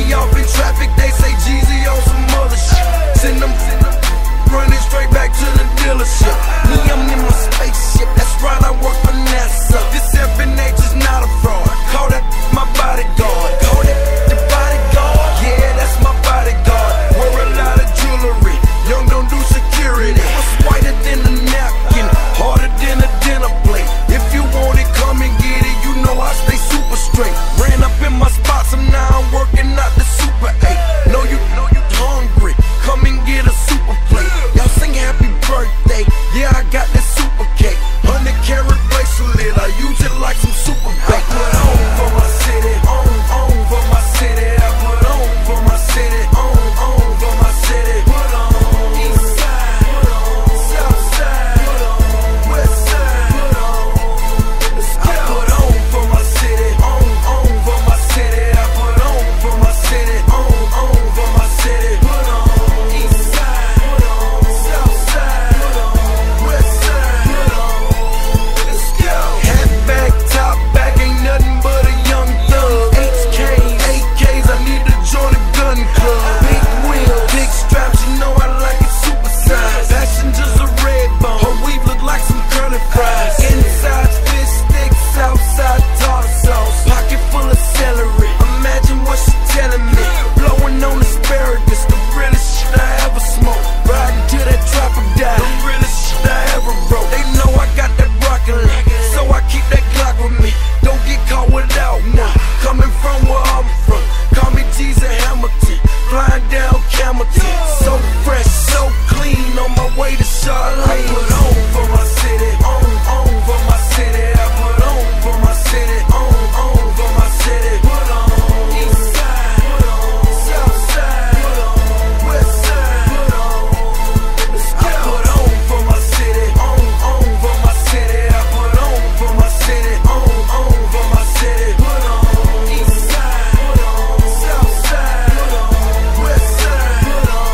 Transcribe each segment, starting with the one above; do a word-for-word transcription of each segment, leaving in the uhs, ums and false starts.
me off in traffic, they say Jeezy on some other shit. Send them, send them running straight back to the dealership. Me, I'm in my spaceship, that's right, I work for NASA. This F N H is not a fraud. Call that my bodyguard. Call that the bodyguard. Yeah, that's my bodyguard. Wear a lot of jewelry. Young don't do security. What's whiter than a napkin, harder than a dinner plate. If you want it, come and get it. You know I stay super straight. Ran up in my spots and now I'm working out the Super eight. Know you, know you hungry. Come and get a super plate. Y'all sing happy birthday. Yeah, I got that super cake. Hundred carat bracelet. I use it like some super bait. I put on for my city. On, on for my city. I put on for my city. On, on for my city. Put on. East side. Put on. South side. Put on. West side. Put on. Let's go. I put on for my city. On, on for my city. I put on for my city. On, on for my city. Put on. East side. Put on. South side. Put on. West side. Put on. Let's go. Hat back, top back, ain't nothing but a young thug. H Ks, A Ks, I need to join a gun club. Big wheels, big straps, you know I like it super size. Passengers a red bone, her weave look like some curly fries. Inside fish sticks, outside tartar sauce. Pocket full of celery, imagine what she telling me. Blowing on asparagus, the realest shit I ever smoked. Riding to that trapper die, the realest shit I ever wrote. They know I got that broccoli, so I keep that Glock with me. Don't get caught without one. Coming from where I'm from, call me Jesus Hamilton. Flying down Camelton, so fresh, so clean, on my way to Charlotte. I put on for my city, on, on for my city. I put on for my city, on, on for my city. Put on. East side, put on. South side, put on. West side, put on. Let's go. I put on for my city, on, on for my city. I put on for my city, on, on for my city. Put on. East side, put on. South side, put on. West side, put on.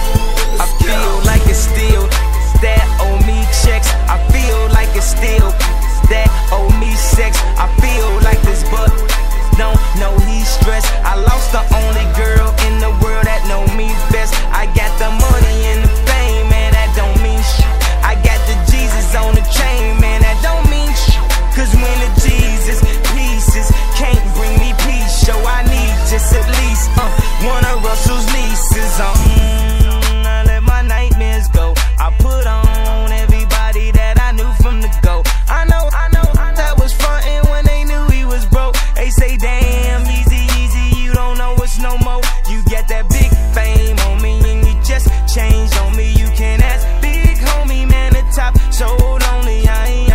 I feel like it's still that owe me checks. I feel like it's still that owe me sex. I feel like this, but don't know he's stressed. I lost the only girl in the world that know me best. I got the money and the fame, man, that don't mean shit. I got the Jesus on the chain, man, that don't mean shit. Cause when the Jesus pieces can't bring me peace, so I need just at least uh, one of Russell's nieces. Uh, mm, I let my nightmares go. I put on everybody that I knew from the go. I know, I know, that was frontin' when they knew he was broke. They say, damn, easy, easy, you don't know it's no more. You get that big fame on me and you just changed on me. You can ask big homie, man, the top so lonely, I ain't,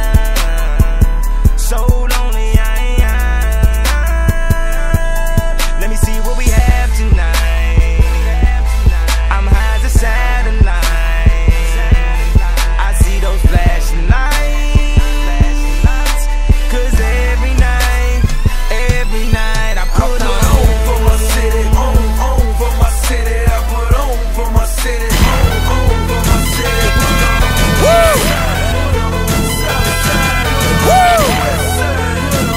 I, so lonely, I ain't, I. Let me see what we have tonight. I'm high as a satellite. I see those flashing lights. Cause every night, every night I put, I put on, on for my city, on, on for my city. I put on for my city, on, on for my city. Put on. Woo! South side, woo! West side,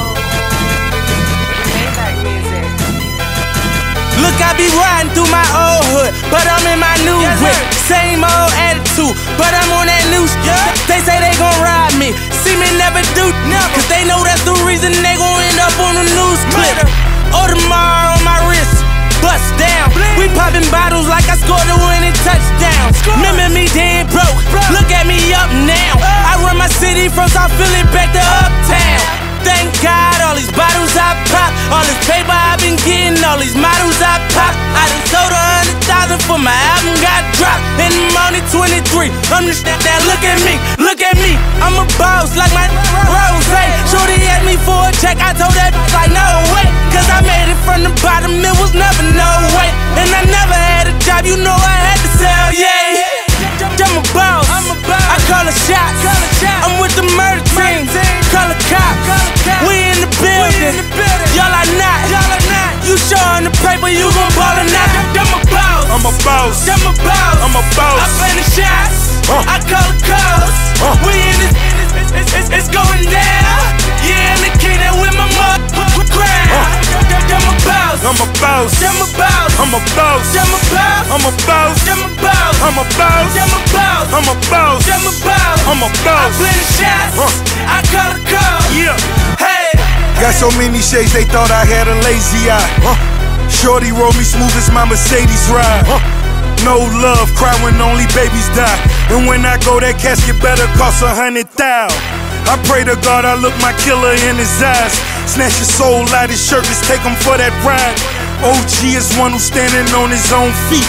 Look, I be riding through my old hood, but I'm in my new Yes, whip. sir. Same old attitude, but I'm on that new shit. Yeah. They say they gon' ride me, see me never do, Never. cause they know that's the reason they gon' end up on the news clip. Murder. Audemars on my wrist, bust down. Bling. We popping bottles like I scored a winning touchdown. Score. Remember me dead broke, Broke. look at me up now. Uh. I run my city from South Philly back to Uptown. Thank God, all these bottles I pop, all this paper I've been getting, all these models I pop. I done sold a hundred thousand for my album got dropped. And I'm only twenty-three. I'm just that, that look at me, look at me. I'm a boss like my Rose. Shorty asked me for a check, I told that like no way. Cause I made it from the bottom, it was never no way. And I never had a job, you know I had to sell, yeah. I'm a boss, I call a shots. I'm with the murder team, call a cop. We in the building, y'all are not. You showing the paper, you gon' ball or not. I'm a boss, I'm a boss, I'm a boss, I'm a boss. I play the shots, Uh. I call the calls. Uh. We in this, it's, it's, it's, it's going down. Yeah, and the kid that with my mother crown. Uh. I'm a boss, I'm a boss. I'm a boss. I'm a boss. I'm a boss. I'm a boss. I'm a boss. I'm a boss. I'm a boss. I'm a boss. I'm a boss. I'm a I boss. play the shots. Huh. I call the calls. Yeah. Hey. Got so many shades they thought I had a lazy eye. Huh. Shorty roll me smooth as my Mercedes ride. Huh. No love, cry when only babies die. And when I go, that casket better cost a hundred thousand. I pray to God I look my killer in his eyes. Snatch his soul out his shirt, let's take him for that ride. O G is one who's standing on his own feet.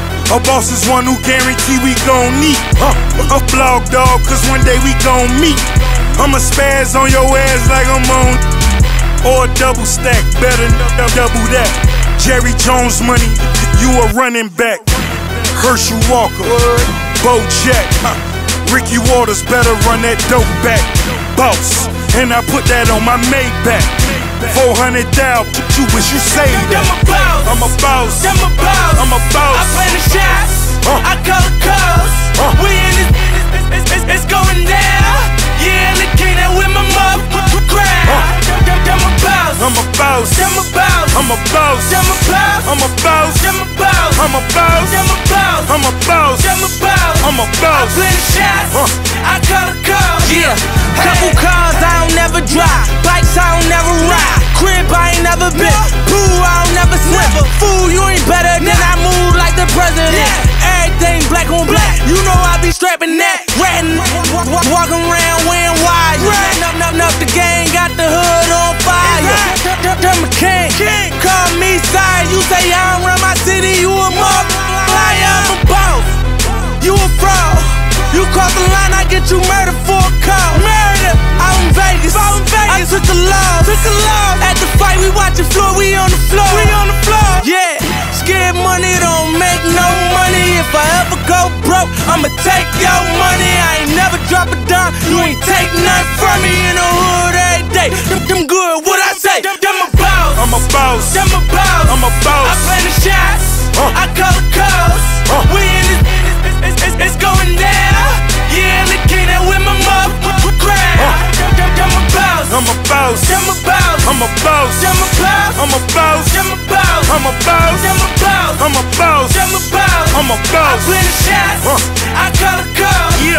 A boss is one who guarantee we gon' meet. Huh. A blog dog, cause one day we gon' meet. I'ma spaz on your ass like I'm on. Or a double stack, better double that. Jerry Jones money, you a running back. Herschel Walker, Bo Jack, huh. Ricky Waters better run that dope back. Boss, and I put that on my Maybach. Four hundred thousand, you wish you saved that. I'm a boss. I'm a boss. I'm a boss. I'm a boss. I play the shots. Huh. I call the calls. Huh. We in this, it's, it's, it's, it's going down. Yeah, look at that with my motherfucking crowd. Huh. I'm a boss. I'm a boss. I'm a boss. I'm a boss. I'm a boss. I'm a boss. I'm a boss. I'm a boss. I'm a boss. I'm a boss. I'm a boss. I'm a I boss. play the shots. Huh. I call the calls. Yeah, Hey. couple cars I don't never drive, bikes I don't never ride, crib I ain't never been, pool I don't never swim. Fool, you ain't better than I move like the president. Everything black on black, you know I be strapping that. Ratting, walking around wearing wire. Up, up, up, the gang got the hood on fire. I'm a king, call me sire. You say I don't run my city, you a motherfucker. I'm a boss, you a fraud. You cross the line, I get you murdered for a call. Murder, out in Vegas. Out in Vegas. I took the loss. Took the loss. At the fight, we watching floor, we on the floor. We on the floor. Yeah, scared money don't make no money. If I ever go broke, I'ma take your money. I ain't never drop a dime. You ain't take nothing from me in the hood every day. Them, them good, what I say? I'm a boss. I'm a boss. I'm a boss. I'm a boss. I play the shots. Huh. I call the calls. Huh. We in this, it's, it's, it's, it's going down. Yeah, look at that with my motherfucking crowd. Huh. I'm a boss. I'm a boss. I'm a boss. I'm a boss. I'm a boss. I'm a boss. I'm a boss. I'm a boss. I'm a boss. I'm a boss. I'm a boss. I'm a I boss. play the shots. Huh. I call the calls. Yeah.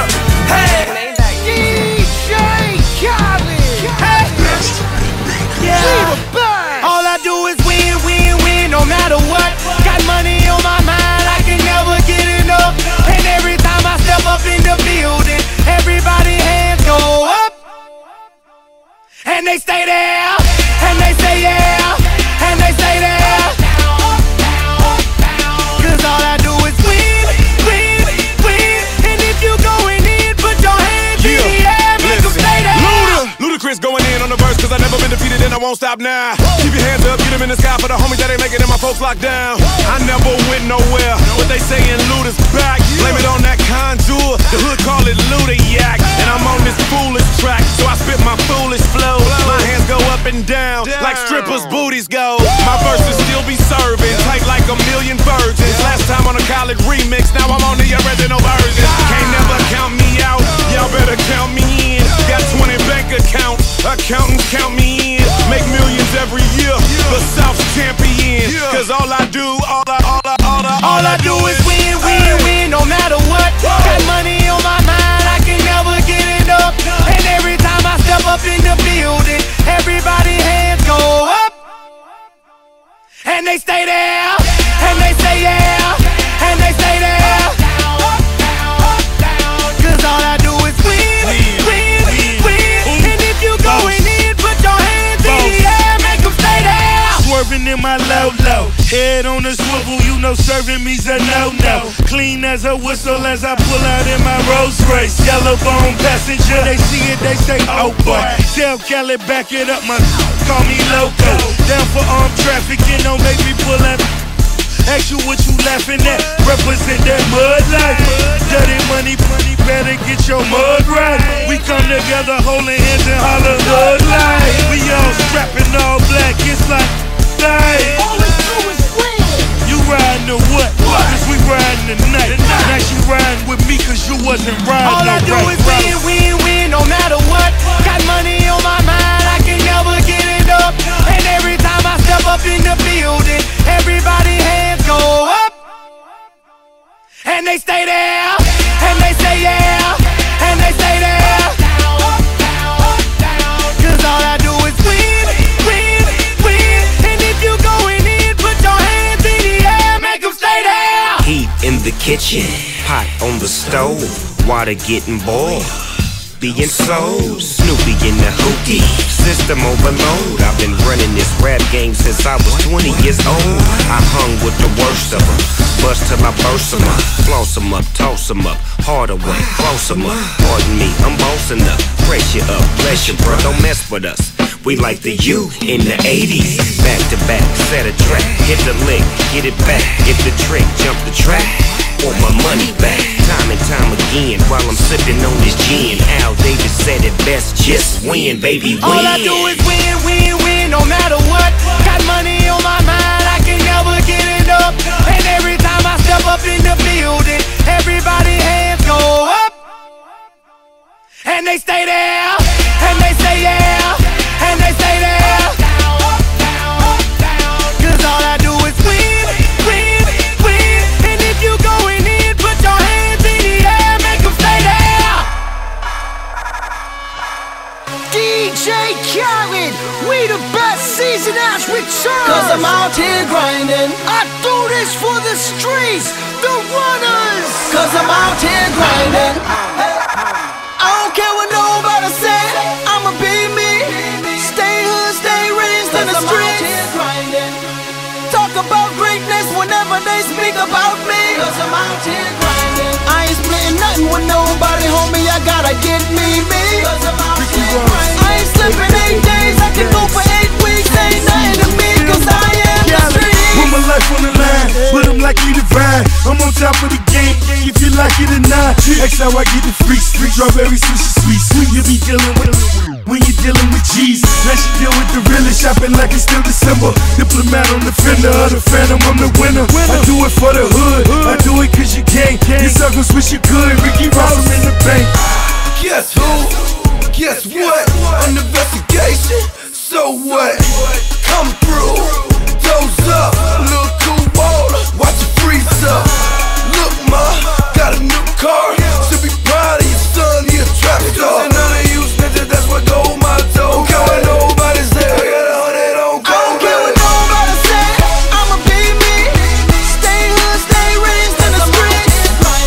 Hey. D J Khaled. Hey. Yeah. All I do is win, win, win, no matter what. Got money on my mind, I can never get enough. And every time I step up in the building, everybody hands go up. And they stay there, and they say yeah, and they stay there. Cause all I do is win, win, win. And if you going in, put your hands in the air, make them stay there. Luda, Ludacris going in on the verse, cause I never been defeated and I won't stop now. Keep your hands up, get them in the sky for the homies that ain't making it and my folks locked down. I never went nowhere, but they saying Luda's back. Blame it on that contour, the hood call it Luda Yak. And I'm on this foolish track, so I spit my foolish flow. My hands go up and down, like strippers' booties go. My verses still be serving, tight like a million virgins. Last time on a college remix, now I'm on the original version. Can't never count me out, y'all better count me in. Got twenty bank accounts, accountants count me in. Make millions every year, the South's champion. Cause all I do, all I, all I, all I, All I do is win, win, win, no matter what. Got money on my mind, I can never get enough. And every time I step up in the building, everybody hands go up. And they stay there, and they say yeah, and they stay there. Cause all I do is win, win, win. And if you going in, put your hands in the air, make them stay there. Swerving in my low low, head on the swivel, you know serving me's a no-no. Clean as a whistle as I pull out in my Rolls Royce. Yellow bone passenger, they see it, they say, oh boy. Tell Kelly back it up, my call me loco. Down for armed trafficking, don't make me pull up. Ask you what you laughing at, represent that mud life. Dirty money, money, better get your mud right. We come together holding hands and holler hood life. We all strapping all black, it's like life. All we do is win. You riding or what? Cause we riding tonight. Now she riding with me cause you wasn't riding. All I do right, is win, win, win, no matter what. Got money on my mind, I can never get it up. And every time I step up in the building, they stay there, and they say yeah, and they stay there. Cause all I do is win, win, win. And if you going in, put your hands in the air, make them stay there. Heat in the kitchen, pot on the stove, water getting boiled, being sold. Snoopy in the hookie, system overload. I've been running this rap game since I was twenty years old. I hung with the worst of them, bust till I burst them up, floss them up, toss them up, harder way, close them up. Pardon me, I'm bossing up, pressure up, bless you, bro, don't mess with us. We like the U in the eighties, back to back, set a track, hit the lick, get it back, hit the trick, jump the track, want my money back, time and time again, while I'm sipping on this gin. Al Davis said it best, just win, baby, win. All I do is win, win, win, no matter what. Got money on my mind, I can never get it up. And every time I step up in the building, everybody hands go up, and they stay there, and they say yeah, and they stay there. Cause all I do is win, win, win. And if you going in, put your hands in the air, make them stay there. D J Khaled, we the best season has returned. Cause I'm out here grinding, I do this for the streets, the runners. cause I'm out here grinding. I don't care what nobody say, I'ma be me. Stay hood, stay raised in the streets. Talk about greatness whenever they speak about me, cause I'm out here grinding. I ain't splitting nothing with nobody, homie, I gotta get me, me. Cause I'm out here grinding. I ain't slipping eight days, I can go for eight weeks. Ain't nothing to me, cause I am the street. Put my life on the line, but I'm like you divine. I'm on top of the game, if you like it or not. That's how I get the free street, strawberry sushi sweet. Sweet you be dealing with when you dealing with cheese. Now she deal with the realest, shopping like it's still December. Diplomat on the fender of the phantom, I'm the winner. I do it for the hood, I do it cause you can. You suckers wish you could, Ricky Ross, I'm in the bank. Guess who? Guess what? An investigation. So what? Come through. Doze up. Look cool water. Watch it freeze up. Look, ma, got a new car. Should be proud of your son. He a trap star. None of you snitches. That's what gold my toe. Don't care what nobody say. I got a hundred on gold. I don't care what nobody say, I'ma be me. Stay hood, stay raised in the streets.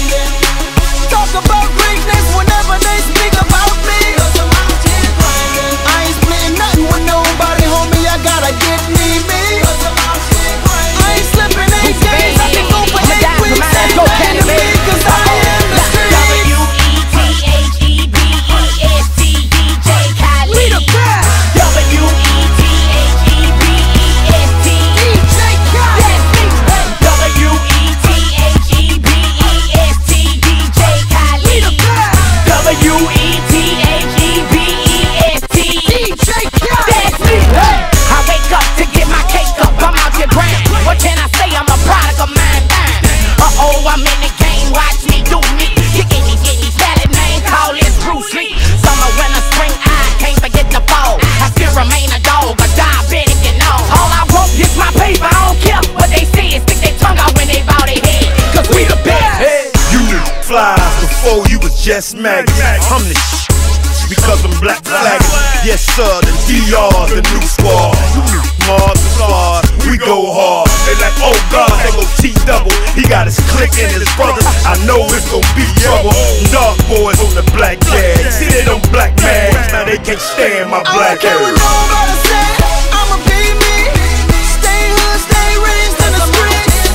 Talk about greatness whenever they speak about me, cause I'm out here grinding. I ain't splitting nothing with nobody, homie, I gotta get me, me. Cause I'm out here grinding. I ain't slipping eight days, I can go for eight weeks. Ain't nothing to me, cause I am the street. W E T H E B E S T, D J Khaled. We the best. W E T H E B E S T, D J Khaled. W E T H E B E S T, D J Khaled. We the best. W E T H E B E S T, D J Khaled. that's me. I wake up to get my cake up, I'm out here grinding. What can I say? I'm a product of mine. Uh oh, I'm in the game, watch me do me. You get me, get me salad, man, call this Bruce Lee. Summer, winter, spring, I can't forget the fall. I still remain a dog, a diabetic and all. All I want is my paper, I don't care what they say. Stick their tongue out when they bow their head, cause we the best. You knew flies before you was just maggots. I'm the sh** because I'm black flagging. Yes sir, the D R's the new squad. Mars the squad, we go hard. They like, oh God, they go T double. He got his clique and his brothers. I know it's gon' be trouble. Dark boys on the black jag. See they don't black mags, now they can't stand my I black don't care what hair. nobody say, I'ma be me. Stay hood, stay raised in the streets.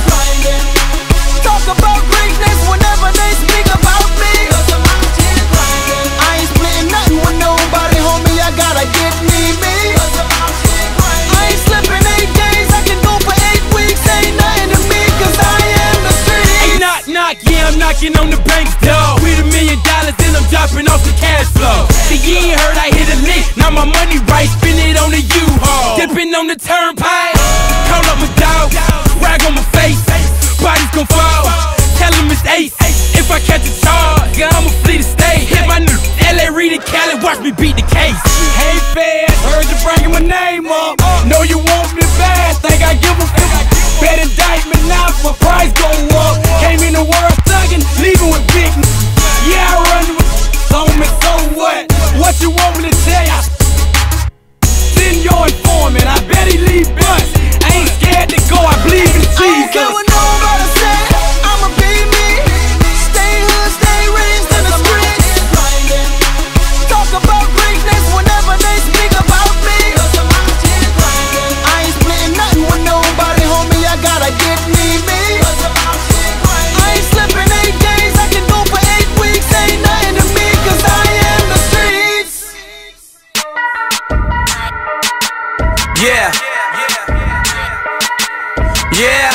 Talk about greatness whenever they speak about me, cause I'm out here grinding. I ain't splitting nothing with nobody, homie, I gotta get me, me. Cause I'm out here grinding. I ain't slipping eight days, I can go for eight weeks. Ain't nothing to me, cause I am the street. Hey, knock, knock, yeah, I'm knocking on the bank's door. With a million dollars and I'm dropping off the cash flow. See, you ain't heard I hit a lick, now my money right, spin it on the U-Haul. Dipping on the turnpike, call up my dog, rag on my face, body's gon' fall, tell him it's ace. If I catch a charge, yeah, I'ma flee the state. Hit my new L A Reid and Cali, watch me beat the case. Hey feds, heard you bringing my name up, know you want me bad, think I give a fuck. Bet indictment now, my price go up. Came in the world thuggin', Yeah.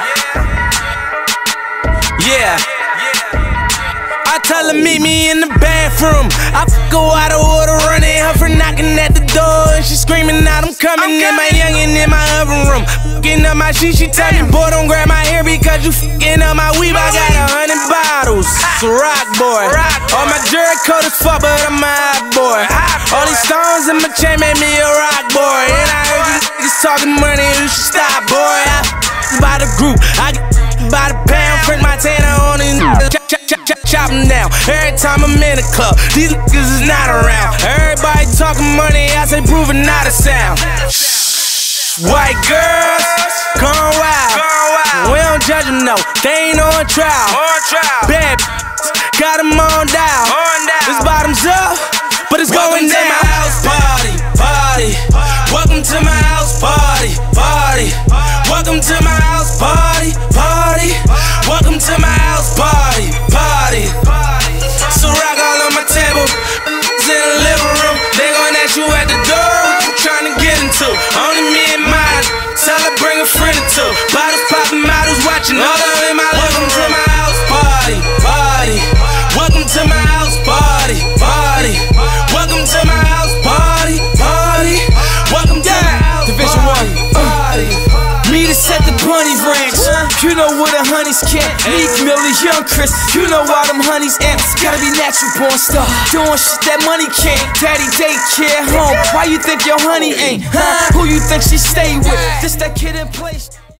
Yeah. I tell her meet me in the bathroom. I go out of order, running her for knocking at the door, and she screaming out, I'm coming in my youngin' in my oven room. Fucking up my shit, she tell me, boy, don't grab my hair because you fucking up my weave. I got a hundred bottles, it's a rock boy. All my jewelry coat is fuck, but I'm a hot boy. All these stones in my chain made me a rock boy. And I heard you niggas talking money, you should stop, boy. I by the group, I get by the pound, French Montana on these niggas. Chop, chop, chop, chop them down. Every time I'm in the club, these niggas is not around. Everybody talking money, I say proving not a sound. White girls, gone wild. We don't judge them, no, they ain't on trial. Bad got them on dial. This bottoms up, but it's going down. Welcome to my house party, party. Welcome to my house party, party. Welcome to my house party, party. Welcome to my house party, party. So rock all on my table, it's in the living room. They gon' ask you at the door, what you tryna get into? Only me and mine, tell her bring a friend or two. Bottles popping, models watching, all of in my living room. Welcome to my house party, party. Welcome to my house party, party. Welcome to my house party, party. Welcome to my house Division party, party. Me to set the bunny ranch. You know where the honeys can. Meek Millie, Young Chris. You know why them honeys amps. Gotta be natural born star. Doing shit that money can't. Daddy daycare home. Why you think your honey ain't? Huh? Who you think she stay with? This that kid in place.